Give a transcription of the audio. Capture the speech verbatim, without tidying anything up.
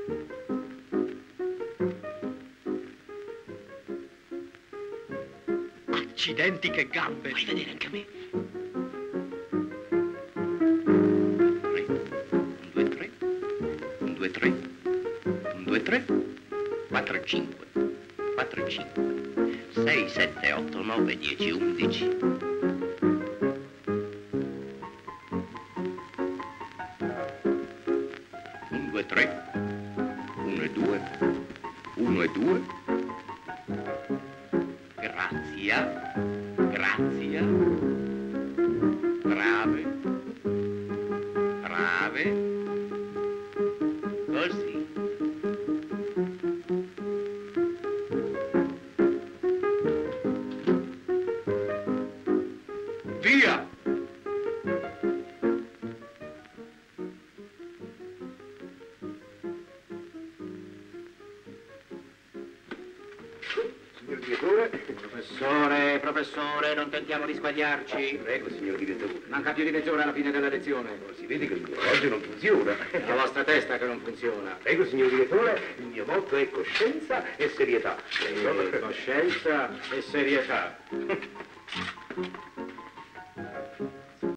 Accidenti, che gambe! Fai vedere anche a me. tre, un, due, tre, un, due, tre, quattro, cinque, quattro, cinque, sei, sette, otto, nove, dieci, undici. un, due, tre, uno e due, uno e due. Grazia, grazia, brave, brave, così. Via! Signor direttore? Professore, professore, non tentiamo di sbagliarci. Prego, signor direttore. Manca più di mezz'ora alla fine della lezione. Si vede che il mio orologio non funziona. È la vostra testa che non funziona. Prego, signor direttore, il mio motto è coscienza e serietà. Prego. Eh, coscienza e serietà.